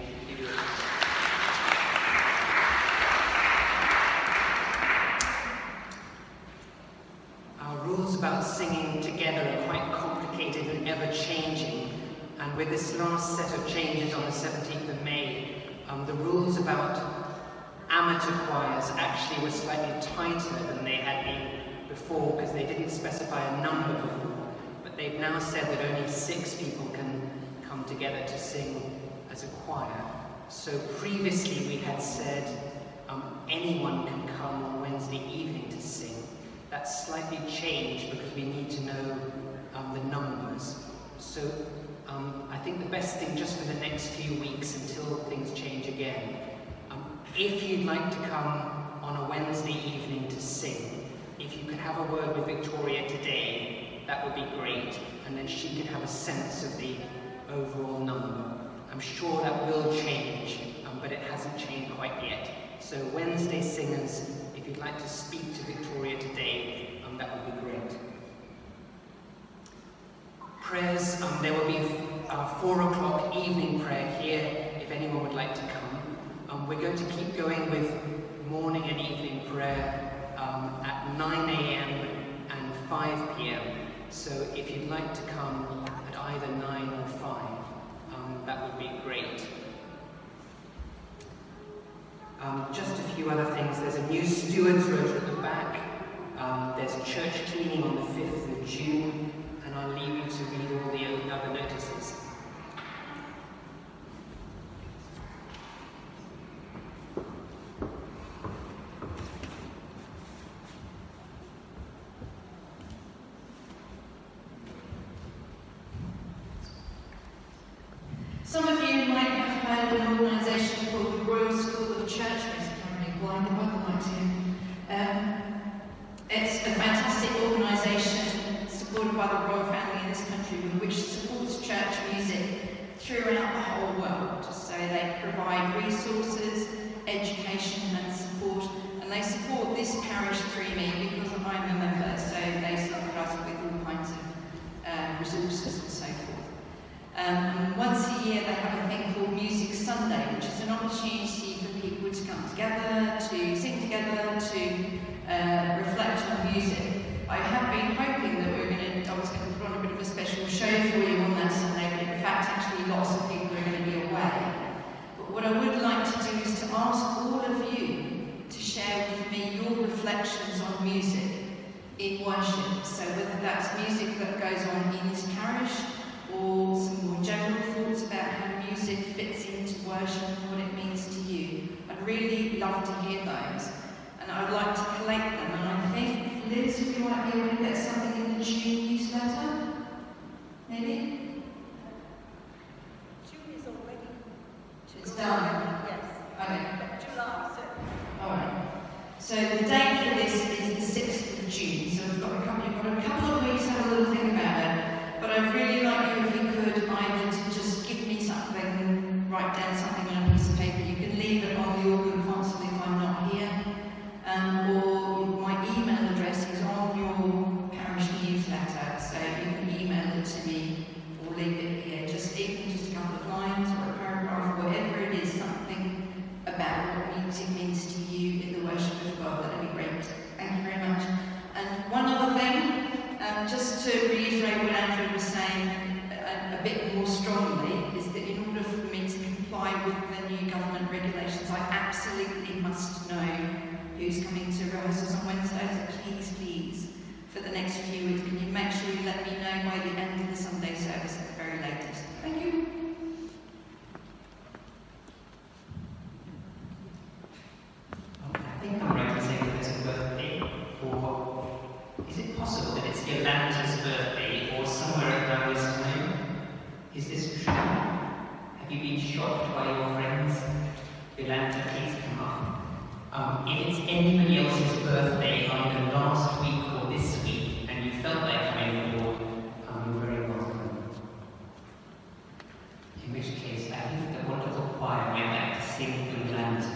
Speaker 1: Our rules about singing together are quite complicated and ever-changing. And with this last set of changes on the 17th of May, the rules about amateur choirs actually were slightly tighter than they had been before, because they didn't specify a number before, but they've now said that only 6 people can come together to sing as a choir. So previously we had said anyone can come on Wednesday evening to sing. That's slightly changed because we need to know the numbers. So I think the best thing just for the next few weeks until things change again, if you'd like to come on a Wednesday evening to sing, if you could have a word with Victoria today, that would be great, and then she could have a sense of the overall number. I'm sure that will change, but it hasn't changed quite yet. So Wednesday singers, if you'd like to speak to Victoria today, that would be great. Prayers, there will be a 4 o'clock evening prayer here, if anyone would like to come. We're going to keep going with morning and evening prayer at 9 a.m. and 5 p.m. So if you'd like to come at either 9 or 5, that would be great. Just a few other things. There's a new stewards rota at the back. There's a church cleaning on the 5th of June, and I'll leave you to read all the other notices.
Speaker 10: Some of you might have heard of an organisation called the Royal School of Church Music. I'm really blind, I might like to. It's a fantastic organisation supported by the Royal Family they provide resources, education and support, and they support this parish through me because I'm a member, so they support us with all kinds of resources and so forth. Once a year they have a thing called Music Sunday, which is an opportunity for people to come together, to sing together, to reflect on music. I have been hoping that I was going to put on a bit of a special show for you on that Sunday, but in fact actually lots of people are going to be away. But what I would like to do is to ask all of you to share with me your reflections on music in worship. So whether that's music that goes on in this parish, or some more general thoughts about how music fits into worship and what it means to you. I'd really love to hear those, and I'd like to collect them. And I think, Liz, we might be able to get something in the June newsletter? Maybe?
Speaker 6: June is already.
Speaker 10: It's done?
Speaker 6: Yes.
Speaker 10: Okay.
Speaker 6: July, so.
Speaker 10: Alright. So the date for this is the 6th of June, so we've got a couple of weeks to have a little think about it. But I'd really like you, if you could, either to just give me something, write down something on a piece of paper. You can leave it on the organ console if I'm not here, or my email address is on your parish newsletter, so you can email it to me or leave it here. Just even just a couple of lines or a paragraph, whatever it is, something about what music means to you in the worship of God. That'd be great. Thank you very much. And one other thing. Just to reiterate what Andrew was saying a bit more strongly, is that in order for me to comply with the new government regulations, I absolutely must know who's coming to rehearsals on Wednesday. So please, please, for the next few weeks, can you make sure you let me know by the end of the Sunday service at the very latest? Thank you.
Speaker 1: I think I'm right to say that there's a birthday for. Is it possible that it's Yolanda's birthday or somewhere around this time? Is this true? Have you been shocked by your friends? Yolanda, please come up. If it's anybody else's birthday, either last week or this week, and you felt like coming forward, you're very welcome. In which case, I think the wonderful choir might like to sing for Yolanda.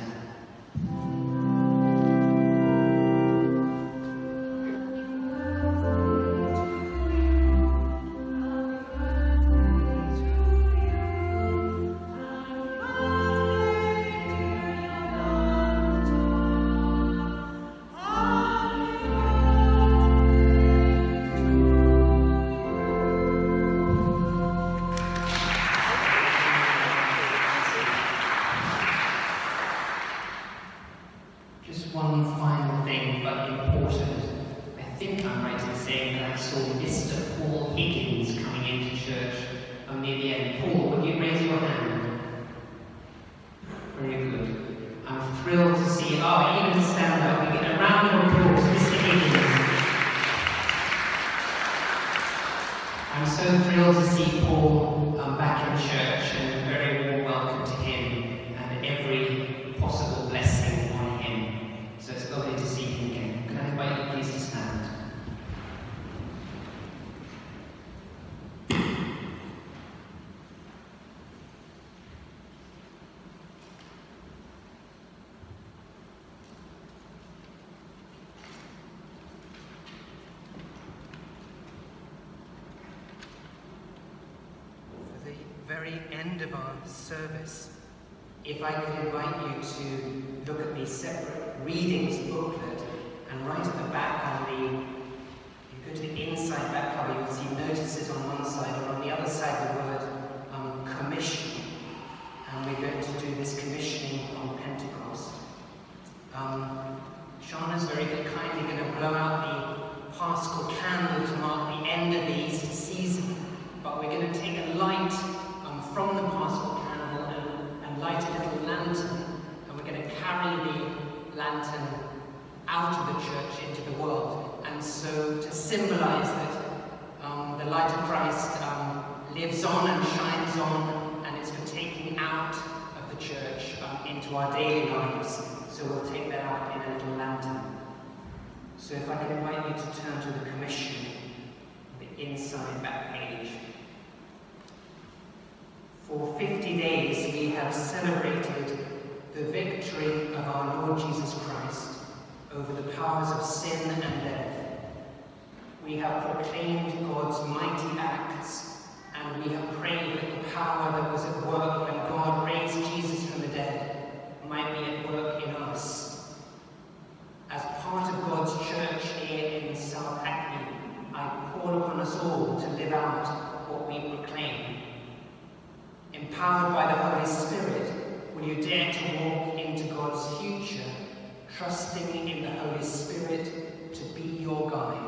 Speaker 1: Very end of our service, if I could invite you to look at the separate readings booklet, and right at the back on the, you go to the inside back cover, you'll see notices on one side, or on the other side the word commission, and we're going to do this commissioning on Pentecost. Shauna's very kindly going to blow out the Paschal candle to mark the end of the Easter season, but we're going to take a light from the Paschal candle and light a little lantern, and we're going to carry the lantern out of the church into the world. And so to symbolize that the light of Christ lives on and shines on, and it's for taking out of the church into our daily lives. So we'll take that out in a little lantern. So if I can invite you to turn to the commission, the inside back page. For 50 days we have have celebrated the victory of our Lord Jesus Christ over the powers of sin and death. We have proclaimed God's mighty acts, and we have prayed that the power that was at work when God raised Jesus from the dead might be at work in us. As part of God's church here in South Hackney, I call upon us all to live out what we proclaim. Empowered by the Holy Spirit, will you dare to walk into God's future, trusting in the Holy Spirit to be your guide?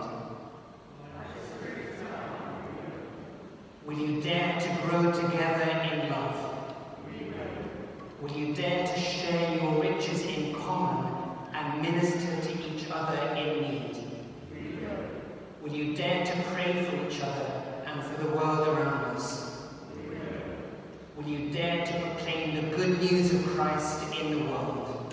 Speaker 1: Will you dare to grow together in love? Will you dare to share your riches in common and minister to each other in need? Will you dare to pray for each other and for the world around us? Will you dare to proclaim the good news of Christ in the world?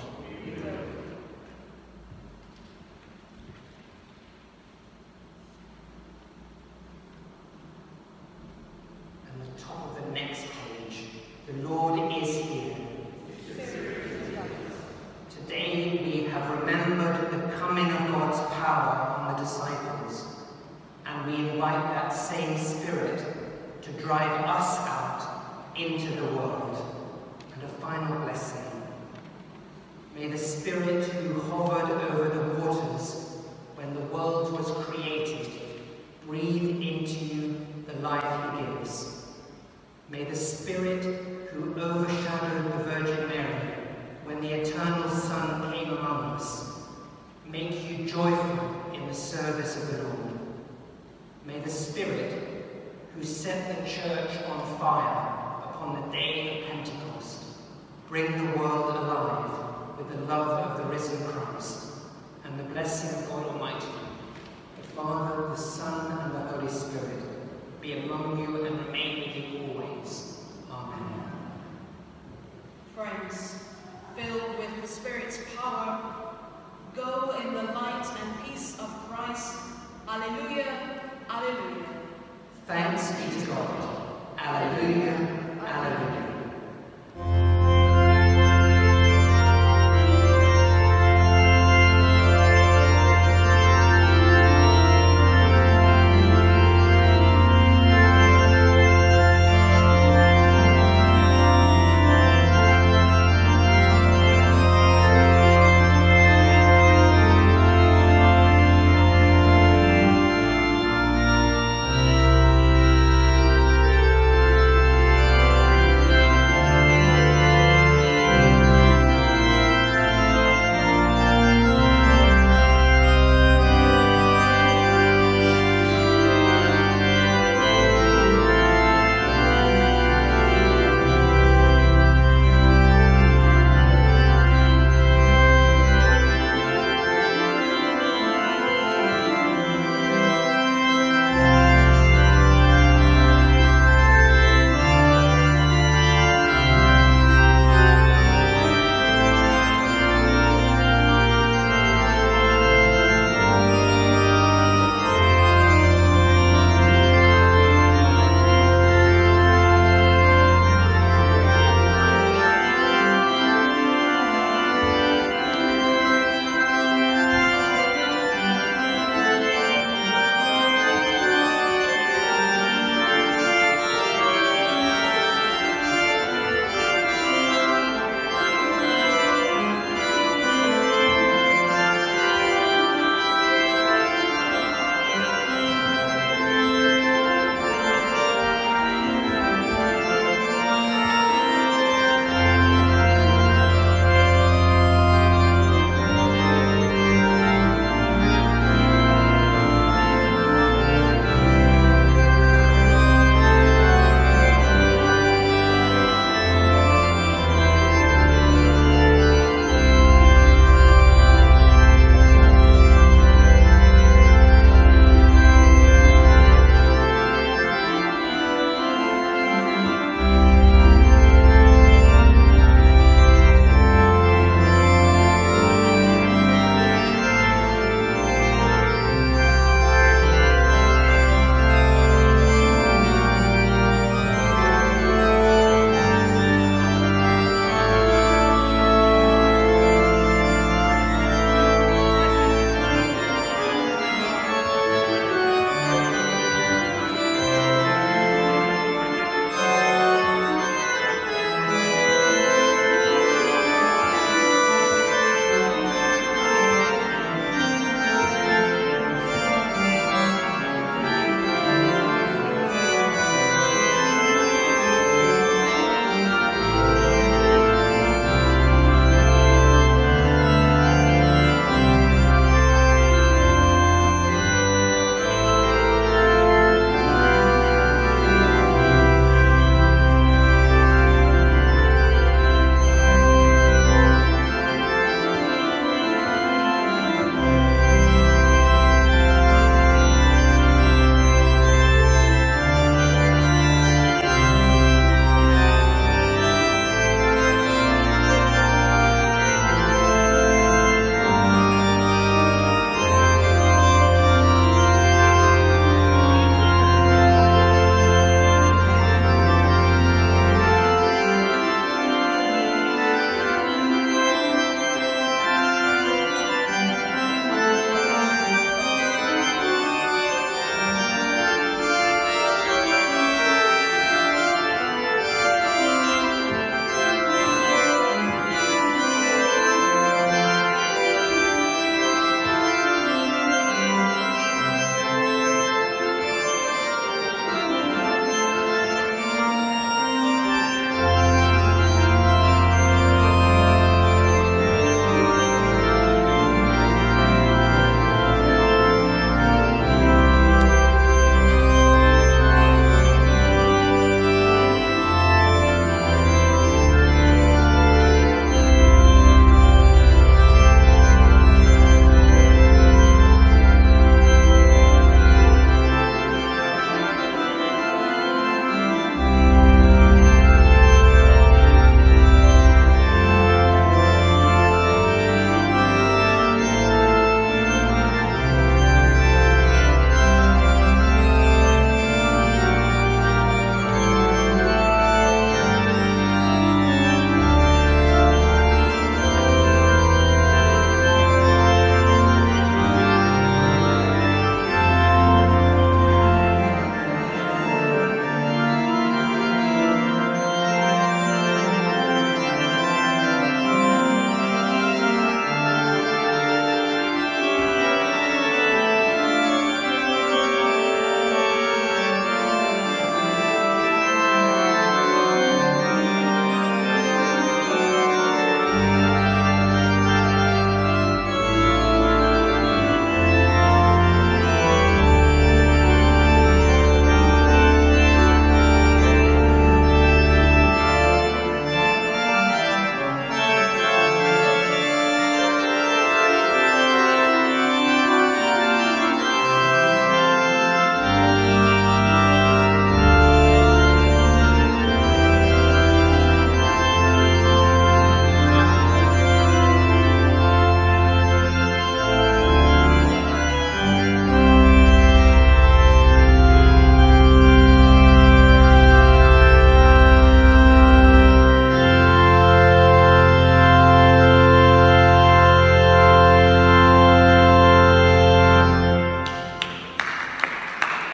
Speaker 1: And the top of the next page, the Lord is here. Today we have remembered the coming of God's power on the disciples, and we invite that same Spirit to drive us out into the world. And a final blessing. May the Spirit who hovered over the waters when the world was created breathe into you the life he gives. May the Spirit who overshadowed the Virgin Mary when the eternal Son came among us make you joyful in the service of the Lord. May the Spirit who set the church on fire on the day of Pentecost bring the world alive with the love of the risen Christ, and the blessing of God Almighty, the Father, the Son, and the Holy Spirit be among you and remain with you always. Amen.
Speaker 2: Friends, filled with the Spirit's power, go in the light and peace of Christ. Alleluia, alleluia.
Speaker 1: Thanks be to God.